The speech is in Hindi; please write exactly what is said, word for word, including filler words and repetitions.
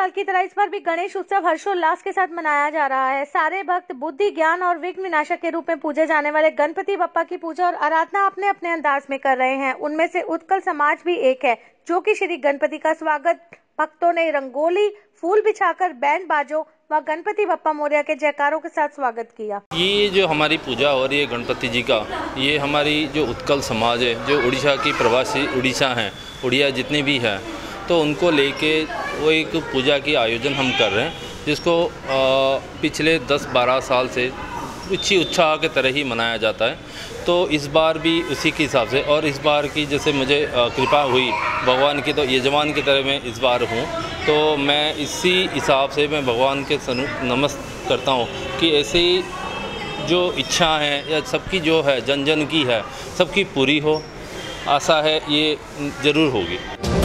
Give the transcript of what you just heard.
साल की तरह इस बार भी गणेश उत्सव हर्षोल्लास के साथ मनाया जा रहा है। सारे भक्त बुद्धि, ज्ञान और विघ्न विनाशक के रूप में पूजे जाने वाले गणपति बप्पा की पूजा और आराधना अपने अपने अंदाज में कर रहे हैं। उनमें से उत्कल समाज भी एक है, जो कि श्री गणपति का स्वागत भक्तों ने रंगोली, फूल बिछाकर, बैंड बाजों व गणपति बप्पा मोरया के जयकारों के साथ स्वागत किया। ये जो हमारी पूजा हो रही है गणपति जी का, ये हमारी जो उत्कल समाज है, जो उड़ीसा की प्रवासी उड़ीसा हैं, उड़िया जितने भी हैं, तो उनको लेके वो एक पूजा की आयोजन हम कर रहे हैं, जिसको आ, पिछले दस बारह साल से अच्छी उत्साह के तरह ही मनाया जाता है। तो इस बार भी उसी के हिसाब से, और इस बार की जैसे मुझे कृपा हुई भगवान की, तो यजमान की तरह मैं इस बार हूँ, तो मैं इसी हिसाब से मैं भगवान के नमस्कार करता हूँ कि ऐसे ही जो इच्छा है या सबकी जो है जन जन की है, सबकी पूरी हो। आशा है ये ज़रूर होगी।